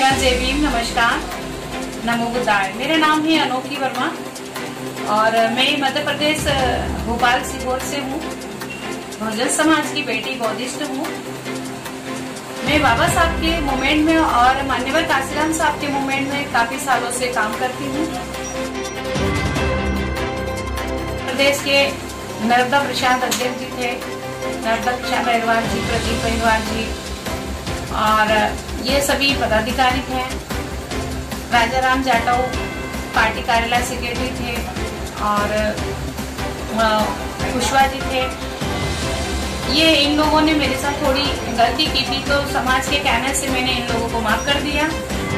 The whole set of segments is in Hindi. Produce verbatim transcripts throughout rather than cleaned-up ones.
एवरीवन, जय भीम, नमस्कार, नमो बुद्धाय। मेरा नाम है अनोखी वर्मा और मैं मध्य प्रदेश भोपाल सीहोर से हूँ। बहुजन समाज की बेटी बौद्धिस्ट हूँ। मैं बाबा साहब के मूवमेंट में और मान्यवर काशीराम साहब के मूवमेंट में काफी सालों से काम करती हूँ। प्रदेश के नर्मदा प्रसाद अध्यक्ष जी थे, नर्मदा प्रसाद अहिरवार जी, प्रदीप अहिरवार जी, और ये सभी पदाधिकारी थे। राजा राम जाटव पार्टी कार्यालय सेक्रेटरी थे और कुशवाहा जी थे। ये इन लोगों ने मेरे साथ थोड़ी गलती की थी, तो समाज के कहने से मैंने इन लोगों को माफ कर दिया।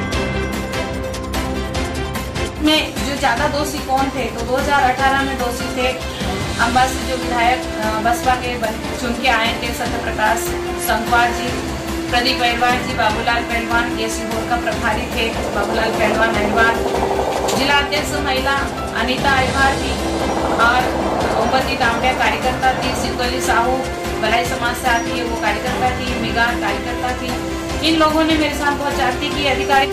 में जो ज्यादा दोषी कौन थे, तो दो हज़ार अठारह में दोषी थे अम्बा से जो विधायक बसपा के चुन के आए थे, सत्य प्रकाश संगवार जी, प्रदीप अहिरवार जी, बाबूलाल पहलवान, ये सीहोर का प्रभारी थे बाबूलाल पहलवान अहिरवार, जिला अध्यक्ष महिला अनीता अहिरवार थी और ओमवती दामड़िया कार्यकर्ता थी, सिद्धोली साहू भलाई समाज से आती है, वो कार्यकर्ता थी, मिगा कार्यकर्ता थी। इन लोगों ने मेरे साथ बहुत जाति की अधिकारी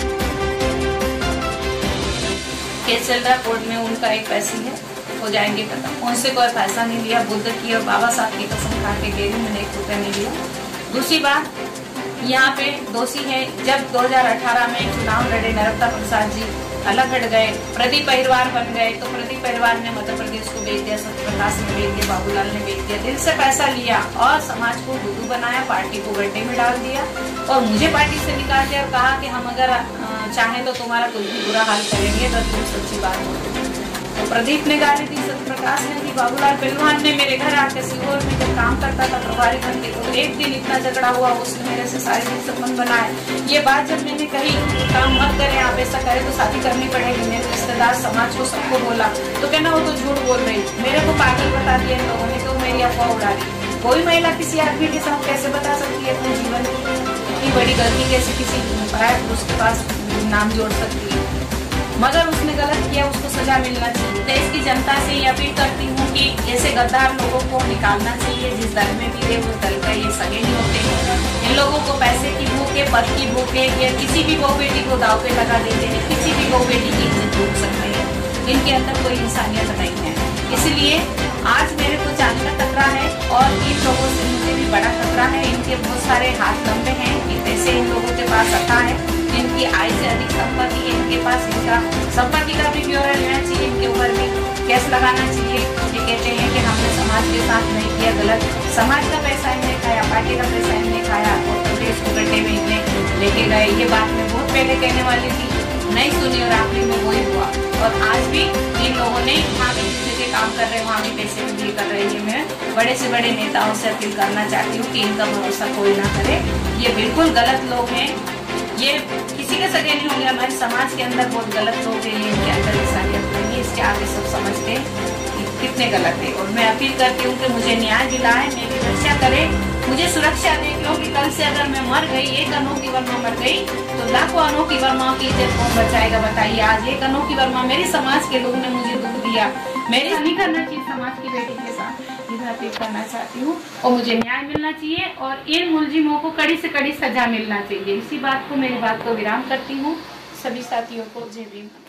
केस चल रहा कोर्ट में, उनका एक पैसे है, हो जाएंगे खत्म। उनसे कोई पैसा नहीं लिया, बुद्ध की और बाबा साहब की कसम खा के गेरी मैंने एक रुपया नहीं लिया। दूसरी बात, यहाँ पे दोषी है, जब दो हज़ार अठारह में चुनाव लड़े नर्मदा प्रसाद जी अलग हट गए, प्रदीप अहिरवार बन गए, तो प्रदीप अहिरवार ने मध्य प्रदेश को बेच दिया, सत्य प्रकाश ने बेच दिया, बाबूलाल ने बेच दिया, दिल से पैसा लिया और समाज को बुद्धू बनाया, पार्टी को गड्ढे में डाल दिया और मुझे पार्टी से निकाल दिया और कहा कि हम अगर चाहें तो तुम्हारा कुछ भी बुरा हाल करेंगे अगर तुम सच्ची बात बोलो। तो प्रदीप ने गाली दी, सत्य प्रकाश ने दी, बाबूलाल पहलवान ने मेरे घर आके सीहोर में जब काम करता था प्रभारी बन के, तो एक दिन इतना झगड़ा हुआ, उसने मेरे से शारीरिक संबंध बनाए। ये बात जब मैंने कही काम मत करें, आप ऐसा करें तो शादी करनी पड़ेगी, मेरे रिश्तेदार समाज को सबको बोला, तो कहना वो तो झूठ बोल रही, मेरे को पागल बता दिया इन लोगों ने, तो मेरी अफवाह उड़ा दी। कोई महिला किसी आदमी के साथ कैसे बता सकती है अपने जीवन की इतनी बड़ी गलती, कैसे किसी पराये पुरुष के पास नाम जोड़ सकती है। मगर उसने गलत किया, उसको सजा मिलना चाहिए। देश की जनता से ये अपील करती हूँ कि ऐसे गद्दार लोगों को निकालना चाहिए। जिस दल में भी रहे वो दल का ये सगे नहीं होते हैं। इन लोगों को पैसे की भूख है, पद की भूख है, या किसी भी बहू बेटी को दाव पे लगा देते हैं, किसी भी बहू बेटी की इज्जत लूट सकते हैं। इनके अंदर कोई इंसानियत नहीं है। इसलिए आज मेरे को जान का खतरा है और इन लोगों से मुझे भी बड़ा खतरा है। इनके बहुत सारे हाथ लंबे हैं, ये पैसे इन लोगों के पास आता है, इनकी आय से अधिक संपत्ति है इनके पास, इनका संपत्ति का भी ब्यौरा लेना चाहिए, इनके ऊपर भी केस लगाना चाहिए। ये कहते हैं कि हमने समाज के साथ नहीं किया गलत, समाज का पैसा इन्हें खाया, पार्टी का पैसा इन्हें खाया और प्रदेश को गड्ढे में इन्हें लेके गए। ये बात मैं बहुत पहले कहने वाली थी, नहीं सुनी और आखिरी में वही हुआ। और आज भी इन लोगों ने वहाँ भी जिस जगह काम कर रहे हैं वहाँ भी पैसे भी कर रहे हैं। मैं बड़े से बड़े नेताओं से अपील करना चाहती हूँ कि इनका भरोसा कोई ना करे, ये बिल्कुल गलत लोग हैं, ये किसी के सगे नहीं होंगे। हमारे समाज के अंदर बहुत गलत लोग हैं, ये इनके अंदर इंसानियत नहीं है, इसके आगे सब समझते हैं कितने गलत है। और मैं अपील करती हूँ कि मुझे न्याय दिलाए, मेरी रक्षा करे, मुझे सुरक्षा दे, क्योंकि कल से अगर मैं मर गई, एक अनोखी वर्मा मर गई, तो लाखों अनोखी वर्माओं की इज्जत कौन बचाएगा बताइए। आज एक अनोखी वर्मा, मेरे समाज के लोग ने मुझे दुख दिया, मेरे नहीं करना चाहिए समाज की बेटी के साथ, इधर अपील करना चाहती हूँ और मुझे न्याय मिलना चाहिए और इन मुलजिमों को कड़ी से कड़ी सजा मिलना चाहिए। इसी बात को, मेरी बात को विराम करती हूँ। सभी साथियों को जय भीम।